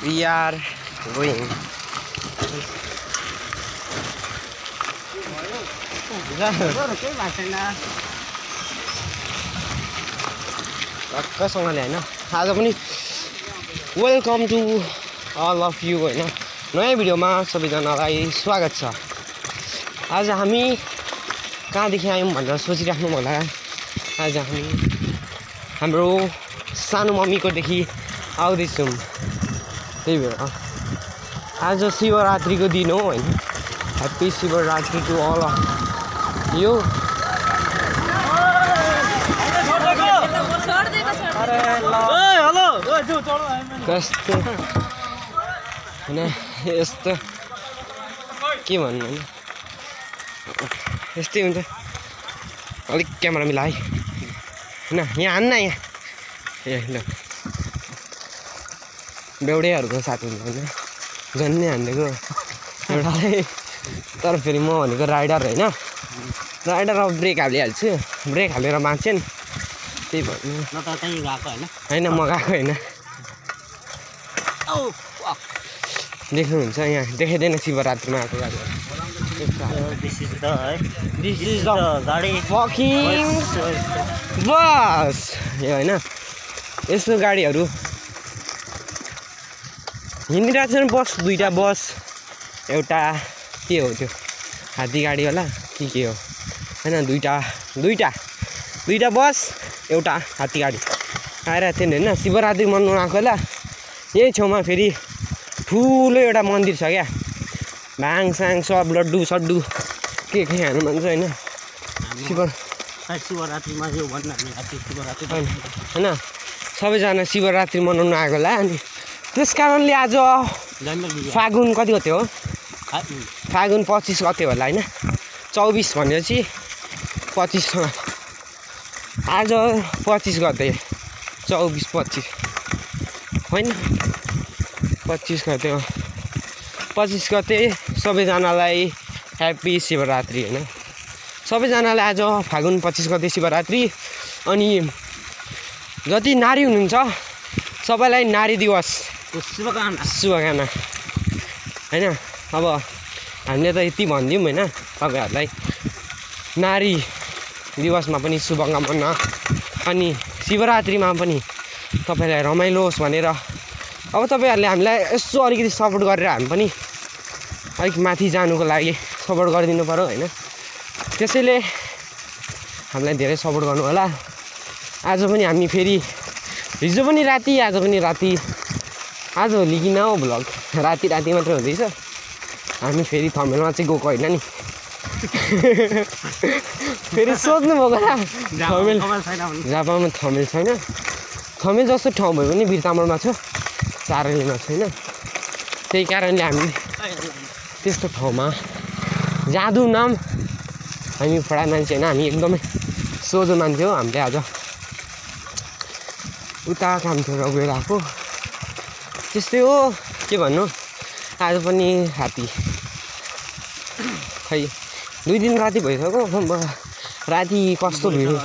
We are going. कसैले हैन आज पनि welcome to all of you हैन नयाँ भिडियोमा सबैजनालाई स्वागत छ। आज हामी कहाँदेखि आयौँ भनेर सोचिराख्नु होला। आज हामी हाम्रो सानो मम्मीकोदेखि आउँदैछौँ। त्यही भएर आज शिवरात्रिको दिन हो हैन। Happy Shivaratri to all of you. कस्तो हैन यस्तो के भन्नु हैन यस्तै हुन्छ। अलिक क्यामेरा मिला है हैन यहाँ हान्न यहाँ ए ल बेउडेहरूको साथ हुन्छ हैन जन्ने हान्देको एउटाले। तर फेरि म भनेको राइडर हैन राइडर अब ब्रेक हालिहाल्छु। ब्रेक हालेर बाँच्यो नि त्यही भन्नु न त त्यही गएको हैन म गएको हैन। देख्नुहुन्छ यहाँ देखाइँदैन शिवरात्रिमा आएको गाडी। बस यो होइन यस्तो गाडीहरू हिँडिरहेको छ नि। बस दुईवटा बस एउटा के हो त्यो हात्ती गाडीवाला के हो होइन दुईवटा बस एउटा हात्ती गाडी आइरहेको थियो नि होइन। शिवरात्रि मनाउनु आएको होला। यही छेउमा फेरि ठुलो एउटा मन्दिर छ क्या। भाङसाङ सब लड्डु सड्डु के खानु मन छ होइन। शिवरात्रिमा यो होइन सबैजना शिवरात्रि मनाउनु आएको होला। अनि त्यस कारणले आज फागुन कति गते हो? फागुन 25 गते होला होइन। 24 भनेपछि 25 आज 25 गते 24-25 होइन 25 गते हो। 25 गते सबैजनालाई ह्याप्पी शिवरात्रि होइन। सबैजनालाई आज फागुन 25 गते शिवरात्रि। अनि जति नारी हुनुहुन्छ सबैलाई नारी दिवस शुभकामना होइन। अब हामीले त यति भनिदिउँ होइन तपाईँहरूलाई नारी दिवसमा पनि शुभकामना। अनि शिवरात्रिमा पनि तपाईँलाई रमाइलो होस् भनेर अब तपाईँहरूले हामीलाई यसो अलिकति सपोर्ट गरेर हामी पनि अलिक माथि जानुको लागि सपोर्ट गरिदिनु पऱ्यो होइन। त्यसैले हामीलाई धेरै सपोर्ट गर्नु होला। आज पनि हामी फेरि हिजो पनि राति आज पनि राति आज भोलि किन हो भ्लग राति मात्रै हुँदैछ। हामी फेरि थमेलमा चाहिँ गएको होइन नि। फेरि सोध्नु भएको र थमेल जापानमा थमेल छैन। थमेल जस्तो ठाउँ भयो भने बिरतामलमा छ चारैलीमा छैन। त्यही कारणले हामी त्यस्तो ठाउँमा जादु नाम हामी फडा मान्छे होइन। हामी एकदमै सोझो मान्छे हो। हामीले आज उता कामतिर गएर आएको त्यस्तै हो के भन्नु। आज पनि राति खै 2 दिन राति भइसक्यो। राति कस्तो भिड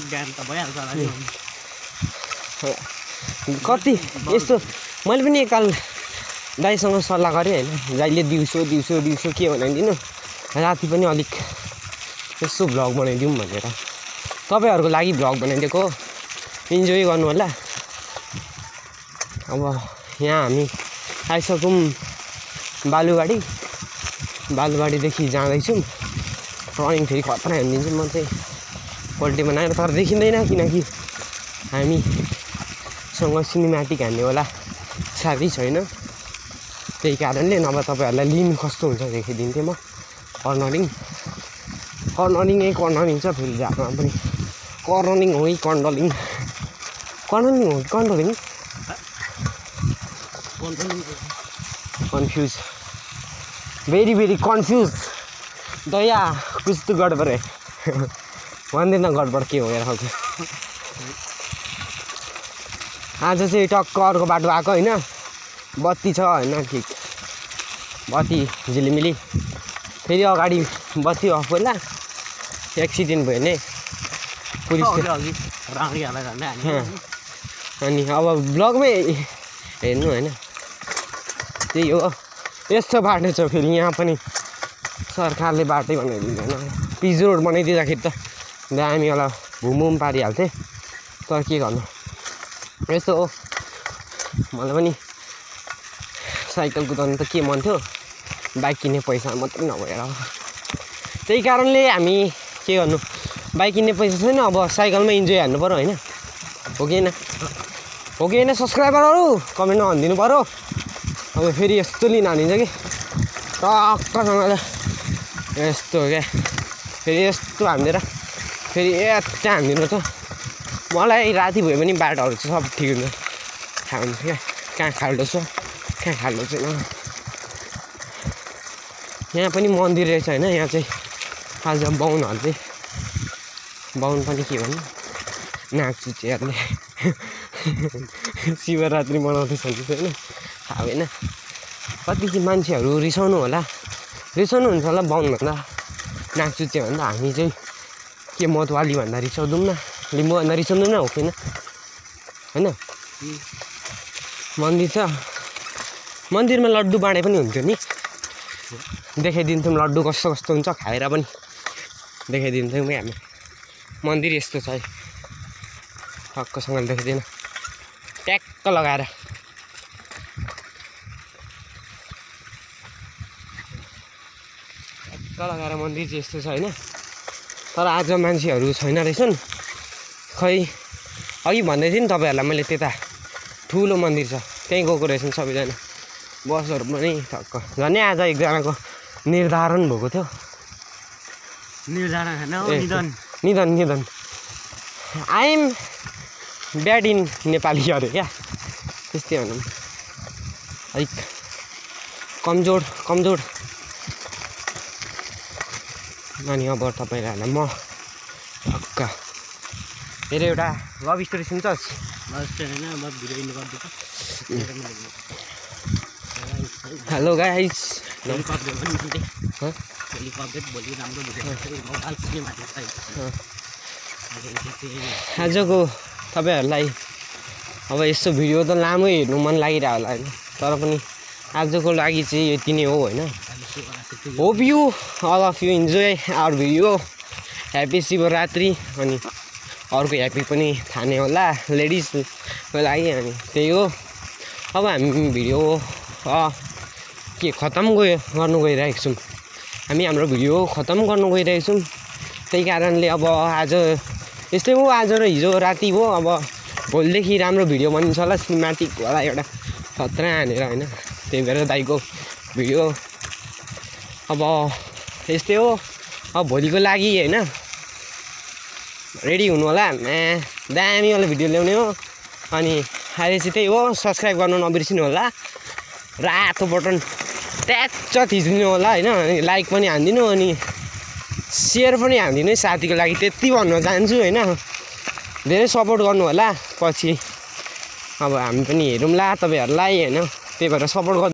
कति यस्तो। मैले पनि एकताल दाइसँग सल्लाह गरेँ होइन दाइले दिउँसो के बनाइदिनु राति पनि अलिक यसो भ्लग बनाइदिउँ भनेर तपाईँहरूको लागि भ्लग बनाइदिएको। इन्जोय गर्नु होला। अब यहाँ हामी आइसक्यौँ बालुवाडीदेखि जाँदैछौँ। रनिङ फेरि खतरा हानिदिन्छु म चाहिँ पल्टी बनाएर। तर देखिँदैन किनकि हामीसँग सिनेमेटिक हान्नेवाला साथी छैन। त्यही कारणले नभए तपाईँहरूलाई लिनु कस्तो हुन्छ देखाइदिन्थेँ म। कर्नरिङ छ फेरि झारमा पनि कर्नरिङ हो कि कन्डलिङ हो कि कन्डलिङ कन्फ्युज भेरी कन्फ्युज दया कुछ तो गडबड है भन्दैन गडबड के हो यार। आज चाहिँ टक्क अर्को बाटो आएको होइन। बत्ती छ होइन ठिक बत्ती झिलिमिली फेरि अगाडि बत्ती अफ होला एक्सिडेन्ट भयो भने पुलिस अनि अब ब्लगमै हेर्नु होइन त्यही हो यस्तो बाटो छ फेरि यहाँ पनि सरकारले बाटै बनाइदिँदैन पिच रोड बनाइदिँदाखेरि त दामी होला भुमभुम पारिहाल्थे तर के गर्नु यस्तो हो मलाई पनि साइकल कुदाउनु त के मन थियो बाइक किन्ने पैसा मात्रै नभएर त्यही कारणले हामी के गर्नु बाइक किन्ने पैसा छैन अब साइकलमा इन्जोय हान्नु पर्यो होइन हो कि होइन सब्सक्राइबरहरू कमेन्टमा भनिदिनु पर्यो अब फेरि यस्तो लिन हानिन्छ कि टक्कसँगले यस्तो हो क्या फेरि यस्तो हानिदिएर फेरि यता हानिदिनु छ मलाई राति भए पनि बाटोहरू चाहिँ सब ठिक हुन्छ थाहा हुन्छ क्या कहाँ खाल्डो छ कहाँ खाल्डो छैन यहाँ पनि मन्दिर रहेछ होइन यहाँ चाहिँ आज बाहुनहरू चाहिँ बाहुन पनि के भन्नु नागचुचेहरूले शिवरात्रि मनाउँदैछ नि होइन थाहा होइन कति चाहिँ मान्छेहरू रिसाउनु होला रिसाउनुहुन्छ होला बाहुनभन्दा नागचुचे भन्दा हामी चाहिँ के मतवाली भन्दा रिसाउँदैनौँ न लिम्बू भन्दा रिसाउँदैन हो किन होइन मन्दिर छ मन्दिरमा लड्डु बाँडे पनि हुन्थ्यो नि देखाइदिन्थ्यौँ लड्डु कस्तो कस्तो हुन्छ खाएर पनि देखाइदिन्थ्यौँ कि हामी मन्दिर यस्तो छ है टक्कसँगले देखाइदिएन ट्याक्क लगाएर मन्दिर चाहिँ यस्तो छ होइन तर आज मान्छेहरू छैन रहेछन् खै अघि भन्दै थिएँ नि तपाईँहरूलाई मैले त्यता ठुलो मन्दिर छ त्यहीँ गएको रहेछन् सबैजना बसहरू पनि टक्क झन् आज एकजनाको निर्धारण भएको थियो निधन I am bad in Nepali अरे क्या त्यस्तै भनौँ अलिक कमजोर अनि अब तपाईँहरूलाई म टक्क फेरि एउटा लभ स्टोरी सुन्छस् हेलो गाइस आजको तपाईँहरूलाई अब यस्तो भिडियो त लामै हेर्नु मन लागिरहेको होला होइन तर पनि आजको लागि चाहिँ यति नै हो होइन hope you all of you enjoy our video happy Shivratri अनि अर्को ह्याप्पी पनि थाहा होला लेडिजको लागि अनि त्यही हो अब हामी भिडियो के खतम गर्नु गइरहेको छौँ हामी हाम्रो भिडियो खतम गर्नु गइरहेको छौँ त्यही कारणले अब आज यस्तै हो आज र हिजो राति हो अब भोलिदेखि राम्रो भिडियो बनिन्छ होला सिनेमेटिक होला एउटा खतरा हानेर होइन त्यही भएर दाइको भिडियो अब यस्तै हो अब भोलिको लागि होइन रेडी हुनु होला दामीवाला भिडियो ल्याउने हो अनि अहिले चाहिँ त्यही हो सब्सक्राइब गर्नु नबिर्सिनु होला रातो बटन ट्याच्च थिचिदिनु होला होइन अनि लाइक पनि हानिदिनु अनि सेयर पनि हानिदिनु है साथीको लागि त्यति भन्न चाहन्छु होइन धेरै सपोर्ट गर्नु होला पछि अब हामी पनि हेरौँला तपाईँहरूलाई होइन त्यही भएर सपोर्ट गर्नु